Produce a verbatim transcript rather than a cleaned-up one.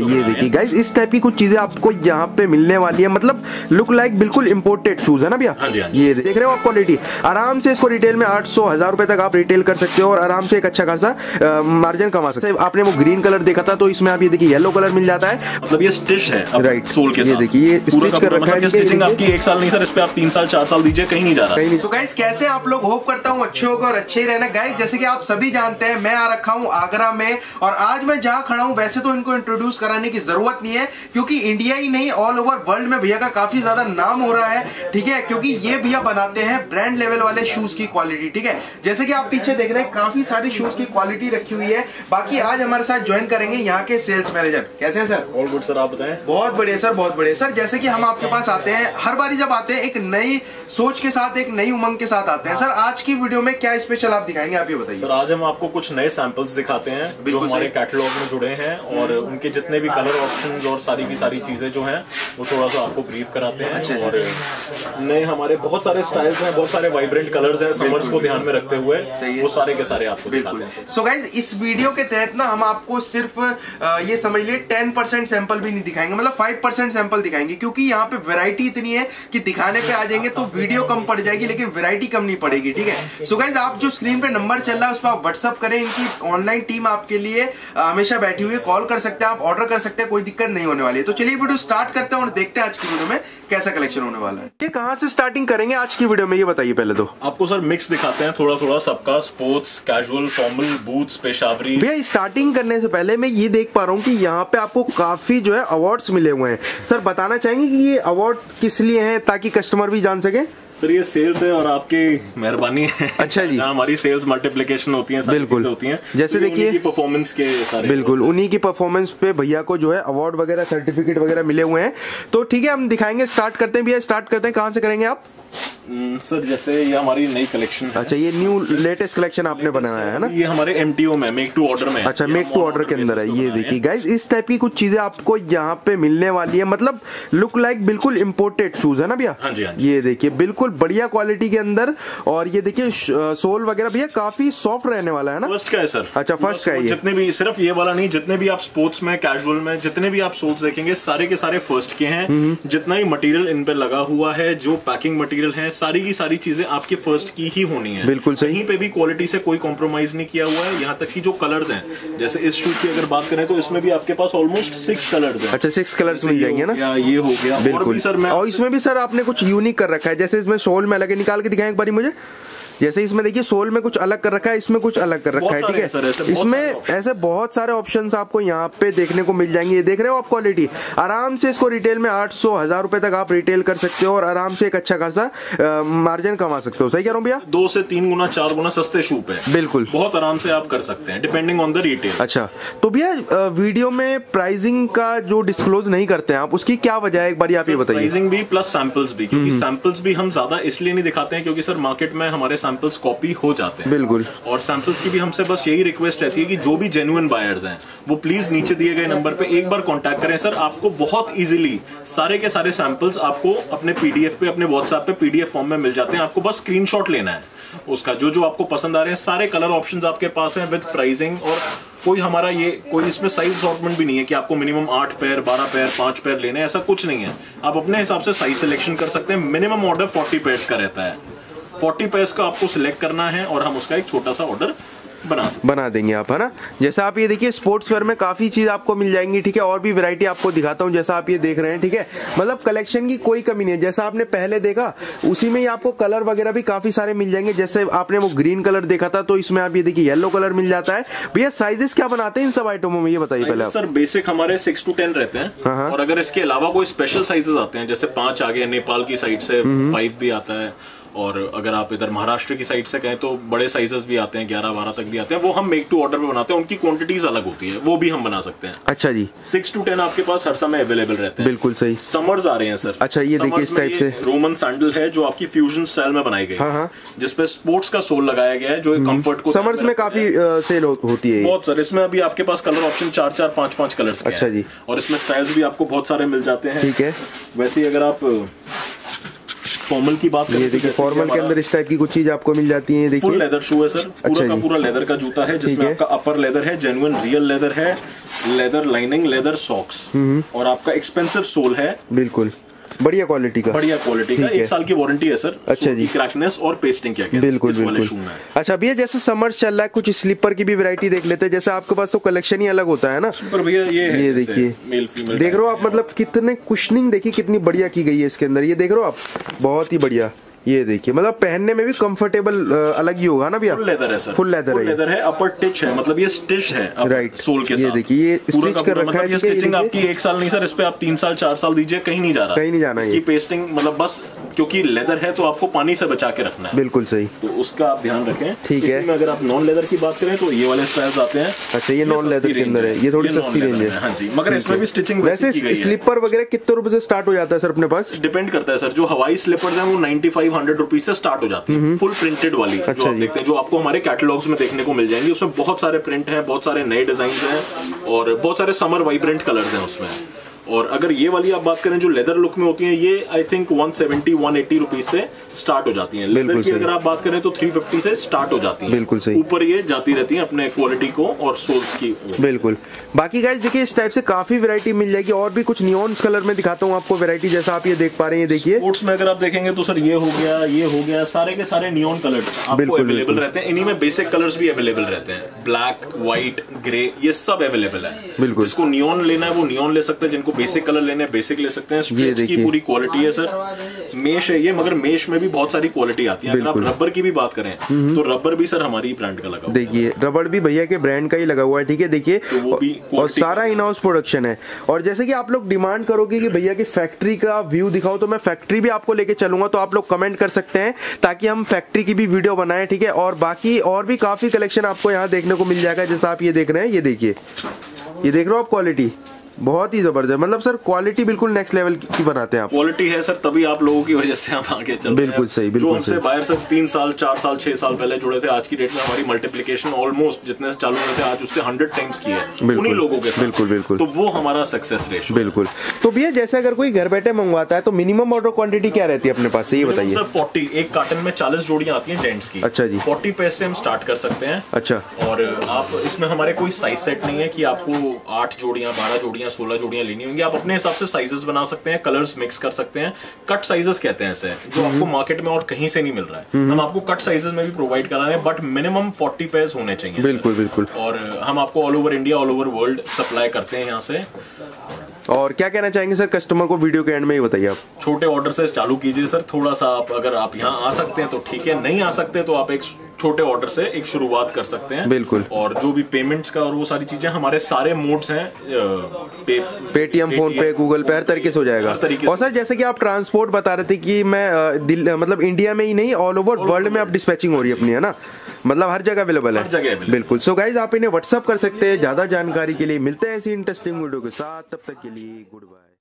ये देखिए गाइस, इस टाइप की कुछ चीजें आपको यहाँ पे मिलने वाली है, मतलब लुक लाइक बिल्कुल इम्पोर्टेड शूज है ना भैया। हाँ जी, हाँ जी। ये देख रहे हो आप क्वालिटी, आराम से इसको रिटेल में आठ सौ हजार रुपए तक आप रिटेल कर सकते हो और आराम से एक अच्छा खासा मार्जिन कमा सकते हैं। आपने वो ग्रीन कलर देखा था, तो इसमें आप ये देखिए येलो कलर मिल जाता है, मतलब ये स्टिच है राइट सोल के साथ। ये देखिए ये स्टिच कर रखा है। स्टिचिंग आपकी एक साल नहीं सर, इस पे आप तीन साल चार साल दीजिए, कहीं नहीं जा रहा। कहीं नहीं। तो गाइस कैसे आप लोग, होप करता हूँ अच्छे होगा और अच्छे ही रहना। गाइस जैसे कि आप सभी जानते हैं, मैं आ रखा हूँ आगरा में, और आज मैं जहाँ खड़ा हूँ वैसे तो इनको इंट्रोड्यूस कराने की जरूरत नहीं है, क्योंकि इंडिया ही नहीं ऑल ओवर वर्ल्ड में भैया का काफी ज्यादा नाम हो रहा है, ठीक है। क्योंकि ये भैया बनाते हैं ब्रांड लेवल वाले शूज की क्वालिटी, ठीक है। जैसे कि आप पीछे देख रहे हैं, काफी सारी शूज की क्वालिटी रखी हुई है। बाकी आज हमारे साथ ज्वाइन करेंगे यहाँ के सेल्स मैनेजर। कैसे हैं सर? ऑल गुड सर, आप बताएं। बहुत बढ़िया सर, बहुत बढ़िया सर। जैसे कि हम आपके पास आते हैं, हर बारी जब आते हैं एक नई सोच के साथ, एक नई उमंग के साथ आते हैं। सर आज की वीडियो में क्या स्पेशल आप दिखाएंगे, आप ये बताइए। सर आज हम आपको कुछ नए सैंपल्स दिखाते हैं जो हमारे कैटलॉग में जुड़े हैं, और उनके जितने भी कलर ऑप्शंस और सारी की सारी चीजें जो हैं वो थोड़ा सा आपको ब्रीफ कराते हैं। अच्छा। और नए हमारे बहुत सारे स्टाइल्स हैं, बहुत सारे वाइब्रेंट कलर्स हैं, समर्स को ध्यान में रखते हुए वो सारे के सारे आपको दिखाते हैं। सो गाइस इस वीडियो के तहत ना हम आपको सिर्फ ये समझ लिए टेन परसेंट सैंपल भी नहीं दिखाएंगे, मतलब फाइव परसेंट सैंपल दिखाएंगे, क्योंकि यहाँ पे वैरायटी इतनी है कि दिखाने पे आ जाएंगे तो वीडियो कम पड़ जाएगी, लेकिन वैरायटी कम नहीं पड़ेगी, ठीक है। सो गाइस आप जो स्क्रीन पे नंबर चल रहा है उस पर आप व्हाट्सअप करें, इनकी ऑनलाइन टीम आपके लिए हमेशा बैठी हुई है, कॉल कर सकते हैं आप, ऑर्डर कर सकते हैं, कोई दिक्कत नहीं होने वाली है। तो चलिए वीडियो स्टार्ट करते हैं और देखते हैं आज की वीडियो में कैसा कलेक्शन होने वाला है। ये कहाँ से स्टार्टिंग करेंगे आज की वीडियो में, ये बताइए पहले तो। आपको सर मिक्स दिखाते हैं थोड़ा थोड़ा सबका, sports, casual, formal, boots, Peshawari. भैया स्टार्टिंग करने से पहले मैं ये देख पा रहा हूँ कि यहाँ पे आपको काफी जो है अवार्ड्स मिले हुए हैं। सर बताना चाहेंगे कि ये अवार्ड किस लिए हैं, ताकि कस्टमर भी जान सके। सर ये सेल्स है और आपकी मेहरबानी है। अच्छा जी। हमारी सेल्स मल्टीप्लिकेशन होती है, बिल्कुल होती हैं। जैसे तो देखिए परफॉर्मेंस के सारे, बिल्कुल उन्हीं की परफॉर्मेंस पे भैया को जो है अवार्ड वगैरह, सर्टिफिकेट वगैरह मिले हुए हैं। तो ठीक है हम दिखाएंगे, स्टार्ट करते हैं भैया, स्टार्ट करते हैं। कहाँ से करेंगे आप? सर जैसे ये हमारी नई कलेक्शन है। अच्छा ये न्यू लेटेस्ट कलेक्शन आपने बनाया है ना? ये हमारे एमटीओ में, मेक टू ऑर्डर में। अच्छा मेक टू ऑर्डर के अंदर है। ये देखिए गाइस, इस टाइप की कुछ चीजें आपको यहाँ पे मिलने वाली है, मतलब लुक लाइक बिल्कुल इम्पोर्टेड शूज है ना भैया। हाँ जी, हाँ जी। ये देखिए बिल्कुल बढ़िया क्वालिटी के अंदर, और ये देखिए सोल वगैरह भैया काफी सॉफ्ट रहने वाला है ना? फर्स्ट का है सर। अच्छा फर्स्ट का है। जितने भी, सिर्फ ये वाला नहीं, जितने भी आप स्पोर्ट्स में, कैजुअल में जितने भी आप सोल्स देखेंगे सारे के सारे फर्स्ट के हैं। जितना ही मटेरियल इन पे लगा हुआ है, जो पैकिंग मटेरियल है, सारी की सारी चीजें आपके फर्स्ट की ही होनी है। बिल्कुल सही। कहीं पे भी क्वालिटी से कोई कॉम्प्रोमाइज नहीं किया हुआ है। यहाँ तक कि जो कलर्स हैं, जैसे इस शूज की अगर बात करें तो इसमें भी आपके पास ऑलमोस्ट सिक्स कलर्स हैं। अच्छा सिक्स कलर्स मिल जाएंगे ना? या ये हो गया बिल्कुल सर। मैं और इसमें भी सर आपने कुछ यूनिक कर रखा है, जैसे इसमें सोल में अलग निकाल के दिखाएं एक बारी मुझे। जैसे इसमें देखिए सोल में कुछ अलग कर रखा है, इसमें कुछ अलग कर रखा है, ठीक है। इसमें ऐसे बहुत सारे ऑप्शंस आपको यहाँ पे देखने को मिल जाएंगे। ये देख रहे हो आप क्वालिटी, आराम से इसको रिटेल में आठ सौ हजार रुपए तक आप रिटेल कर सकते हो और आराम से एक अच्छा खासा मार्जिन कमा सकते हो। सही कह रहा हूँ भैया? दो से तीन गुना चार गुना सस्ते शू पे बिल्कुल बहुत आराम से आप कर सकते हैं, डिपेंडिंग ऑन द रिटेल। अच्छा तो भैया वीडियो में प्राइसिंग का जो डिस्क्लोज नहीं करते हैं आप, उसकी क्या वजह है, एक बार आप ये बताइए। प्राइसिंग भी प्लस सैंपल्स भी, क्योंकि सैंपल्स भी हम ज्यादा इसलिए नहीं दिखाते हैं क्योंकि सर मार्केट में हमारे सैंपल्स कॉपी हो जाते हैं। बिल्कुल। और सैंपल्स की भी हमसे बस यही रिक्वेस्ट रहती है कि जो भी जेन्युइन बायर्स हैं वो प्लीज नीचे दिए गए नंबर पे एक बार कांटेक्ट करें। सर आपको बहुत इजीली सारे के सारे सैंपल्स आपको अपने पीडीएफ पे, अपने व्हाट्सएप पे पीडीएफ फॉर्म में मिल जाते हैं। आपको बस स्क्रीनशॉट लेना है उसका, जो जो आपको पसंद आ रहे हैं। सारे कलर ऑप्शंस आपके पास हैं विद प्राइसिंग, और कोई हमारा ये कोई इसमें साइज असॉर्टमेंट भी नहीं है कि आपको मिनिमम आठ पैर, बारह पैर, पांच पैर लेने हैं, ऐसा कुछ नहीं है। आप अपने हिसाब से साइज सिलेक्शन कर सकते हैं। मिनिमम ऑर्डर फोर्टी पैर्स का रहता है। फोर्टी पैर्स का आपको सिलेक्ट करना है और हम उसका एक छोटा सा ऑर्डर बना बना देंगे आप, है ना। जैसा आप ये देखिए स्पोर्ट्स वेयर में काफी चीज आपको मिल जाएंगी, ठीक है। और भी वैरायटी आपको दिखाता हूँ, जैसा आप ये देख रहे हैं, ठीक है। मतलब कलेक्शन की कोई कमी नहीं है। जैसा आपने पहले देखा उसी में ही आपको कलर वगैरह भी काफी सारे मिल जाएंगे। जैसे आपने वो ग्रीन कलर देखा था, तो इसमें आप ये देखिए येलो कलर मिल जाता है। भैया साइजेस क्या बनाते हैं इन सब आइटमों में, ये बताइए पहले आप। सर बेसिक हमारे सिक्स टू टेन रहते हैं। हाँ। और अगर इसके अलावा कोई स्पेशल साइजेस आते हैं, जैसे पांच आ गए, नेपाल की साइड से फाइव भी आता है, और अगर आप इधर महाराष्ट्र की साइड से कहें तो बड़े साइजेस भी आते हैं, ग्यारह बारह तक भी आते हैं। वो हम मेक टू ऑर्डर पे बनाते हैं, उनकी क्वांटिटीज अलग होती है, वो भी हम बना सकते हैं। अच्छा जी। सिक्स टू टेन आपके पास हर समय अवेलेबल रहते हैं। बिल्कुल सही। समर्स आ रहे हैं सर। अच्छा ये देखिए इस टाइप से रोमन सैंडल है जो आपकी फ्यूजन स्टाइल में बनाई गई है। हाँ। जिसपे स्पोर्ट्स का सोल लगाया गया है, जो कंफर्ट को समर्स में काफी सेल होती है बहुत सर। इसमें अभी आपके पास कलर ऑप्शन चार चार पांच पांच कलर्स के हैं। अच्छा जी। और इसमें स्टाइल्स भी आपको बहुत सारे मिल जाते हैं, ठीक है। वैसे ही अगर आप फॉर्मल की बात करें, ये देखिए फॉर्मल के अंदर इस टाइप की कुछ चीज आपको मिल जाती है। देखिए फुल लेदर शू है सर, पूरा अच्छा का पूरा लेदर का जूता है, जिसमें आपका अपर लेदर है, जेन्युइन रियल लेदर है, लेदर लाइनिंग, लेदर सॉक्स और आपका एक्सपेंसिव सोल है। बिल्कुल बढ़िया क्वालिटी का, बढ़िया क्वालिटी का, एक साल की वारंटी है सर। अच्छा जी। क्रैकनेस और पेस्टिंग क्या क्या बिल्कुल बिल्कुल। अच्छा भैया जैसे समर चल रहा है, कुछ स्लीपर की भी वैरायटी देख लेते हैं। जैसे आपके पास तो कलेक्शन ही अलग होता है ना। पर भैया ये ये देखिए, मेल फीमेल देख रहे हो आप, मतलब कितने कुशनिंग देखिए कितनी बढ़िया की गई है इसके अंदर। ये देख रहे हो आप, बहुत ही बढ़िया। ये देखिए मतलब पहनने में भी कंफर्टेबल अलग ही होगा ना भैया। फुल लेदर है सर, फुल लेदर है, लेदर है, अपर टिच है, मतलब ये स्टिच है राइट सोल के साथ। ये देखिए ये स्टिच कर रखा है। ये स्टिचिंग आपकी एक साल नहीं सर, इस पे आप तीन साल चार साल दीजिए, कहीं नहीं जा रहा, कहीं नहीं जाना। इसकी पेस्टिंग मतलब बस क्योंकि लेदर है तो आपको पानी से बचा के रखना है। बिल्कुल सही, तो उसका आप ध्यान रखें। ठीक है। अगर आप नॉन लेदर की बात करें तो ये वाले स्टाइल्स आते हैं। अच्छा ये नॉन लेदर के अंदर है, ये थोड़ी सस्ती रेंज है। हाँ जी, मगर इसमें भी स्टिचिंग वैसे स्लीपर वगैरह कितने रुपए से स्टार्ट हो जाता है सर अपने पास? डिपेंड करता है सर। जो हवाई स्लीपर्स हैं वो नाइन्टी फाइव हंड्रेड रुपीज से स्टार्ट हो जाती है, फुल प्रिंटेड वाली। अच्छा जो आप देखते हैं, जो आपको हमारे कैटलॉग्स में देखने को मिल जाएंगे, उसमें बहुत सारे प्रिंट हैं, बहुत सारे नए डिजाइन हैं और बहुत सारे समर वाइब्रेंट कलर्स हैं उसमें। और अगर ये वाली आप बात करें जो लेदर लुक में होती हैं, ये I think one seventy one eighty rupees से स्टार्ट हो जाती हैं। लेदर की अगर आप बात करें तो थ्री फिफ्टी से स्टार्ट हो जाती हैं। बिल्कुल सही। ऊपर ये जाती रहती हैं अपने क्वालिटी को और सोल्स की। बिल्कुल। बाकी गाइस देखिए इस टाइप से काफी वैरायटी मिल जाएगी। और भी कुछ नियॉन्स कलर में दिखाता हूँ आपको वैरायटी, जैसा आप ये देख पा रहे हैं। ये देखिए स्पोर्ट्स में अगर आप देखेंगे तो सर ये हो गया, ये हो गया, सारे के सारे नियॉन कलर आपको अवेलेबल रहते हैं। इन्हीं में बेसिक कलर्स भी अवेलेबल रहते हैं, ब्लैक, व्हाइट, ग्रे, ये सब अवेलेबल है। बिल्कुल। जिसको नियॉन लेना है वो नियॉन ले सकते हैं, जिनको बेसिक कलर लेने हैं बेसिक ले सकते हैं। स्ट्रेच की पूरी क्वालिटी है सर। मेश है ये, मगर मेश में भी बहुत सारी क्वालिटी आती है। अगर आप रबर की भी बात करें तो रबर भी सर हमारी ब्रांड का लगा हुआ है। देखिए रबर भी भैया के ब्रांड का ही लगा हुआ है, ठीक है। देखिए तो और सारा इन हाउस प्रोडक्शन है। और जैसे कि आप लोग डिमांड करोगे कि भैया की फैक्ट्री का व्यू दिखाओ, तो मैं फैक्ट्री भी आपको लेके चलूंगा, तो आप लोग कमेंट कर सकते हैं ताकि हम फैक्ट्री की भी वीडियो बनाएं, ठीक है। और बाकी और भी काफी कलेक्शन आपको यहाँ देखने को मिल जाएगा, जैसा आप ये देख रहे हैं। ये देखिए, ये देख रहे हो आप, क्वालिटी बहुत ही जबरदस्त। मतलब सर क्वालिटी बिल्कुल नेक्स्ट लेवल की बनाते हैं आप। क्वालिटी है सर, तभी आप लोगों की वजह से हम आगे चल रहे हैं। बिल्कुल सही, बिल्कुल जो हमसे बाहर से तीन साल चार साल छह साल पहले जुड़े थे, आज की डेट में हमारी मल्टीप्लिकेशन ऑलमोस्ट जितने चालू हुए थे आज उससे हंड्रेड टाइम्स की है उन्हीं लोगों के साथ। बिल्कुल बिल्कुल। तो वो हमारा सक्सेस रेशियो। बिल्कुल। तो भैया जैसे अगर कोई घर बैठे मंगवाता है तो मिनिमम ऑर्डर क्वांटिटी क्या रहती है अपने पास से, ये बताइए सर। फोर्टी, एक कार्टन में चालीस जोड़ियां आती हैं जेंट्स की। अच्छा जी। फोर्टी पैसे से हम स्टार्ट कर सकते हैं। अच्छा। और आप इसमें हमारे कोई साइज सेट नहीं है कि आपको आठ जोड़ियां, बारह जोड़ियां, सोलह जोड़ियां लेनी होंगी। आप अपने हिसाब से साइजेस बना सकते हैं, कलर्स मिक्स कर सकते हैं। कट साइजेस कहते हैं इसे, जो आपको मार्केट में और कहीं से नहीं मिल रहा है। हम आपको कट साइजेस में भी प्रोवाइड करा रहे हैं, बट मिनिमम फोर्टी पेयर्स होने चाहिए। बिल्कुल बिल्कुल। और हम आपको all over India, all over world supply करते हैं यहाँ से। और क्या कहना चाहेंगे सर कस्टमर को, वीडियो के एंड में ही बताइए आप। छोटे ऑर्डर से चालू कीजिए सर, थोड़ा सा आप अगर आप यहाँ आ सकते हैं तो ठीक है, नहीं आ सकते तो आप एक छोटे ऑर्डर से एक शुरुआत कर सकते हैं। बिल्कुल। और जो भी पेमेंट्स का और वो सारी चीजें, हमारे सारे मोड्स हैं, पे, पेटीएम, फोन पे, गूगल पे, हर तरीके से हो जाएगा। और सर जैसे कि आप ट्रांसपोर्ट बता रहे थे कि मैं दिल, मतलब इंडिया में ही नहीं ऑल ओवर वर्ल्ड में आप डिस्पैचिंग हो रही है अपनी, है ना, मतलब हर जगह अवेलेबल है। हर जगह अवेलेबल। बिल्कुल। सो गाइज आप इन्हें व्हाट्सअप कर सकते हैं ज्यादा जानकारी के लिए। मिलते हैं ऐसी इंटरेस्टिंग वीडियो के साथ, तब तक के लिए गुड बाय।